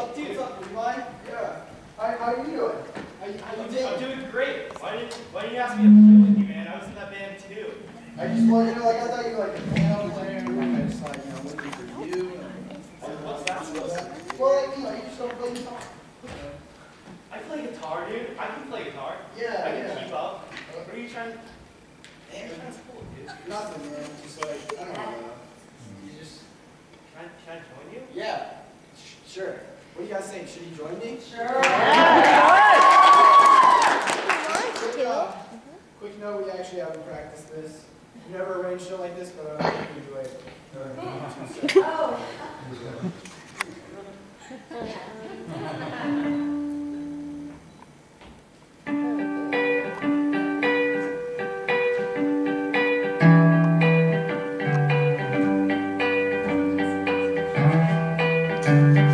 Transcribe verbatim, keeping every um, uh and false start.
up, dude? What's up, Levi? Yeah. How, how are you doing? How, how you doing? I'm doing great. Why didn't Why didn't you ask me to play with you, man? I was in that band too. I just wanted to know, like, I thought you were like a piano player. I just like, you know, looking for you. What's that supposed to be? Well, like, you know, you just don't play guitar. I play guitar, dude. I can play guitar. Yeah, I can yeah. keep up. What are you trying? Man, you're trying to pull, dude. Nothing, man. Just like, I don't know. You just. Can I, can I join you? Yeah. Sh- sure. What do you guys think? Should he join me? Sure. Quick, uh, quick note, we actually haven't practiced this. We never arranged a show like this, but I think we enjoy it. Oh. Thank you.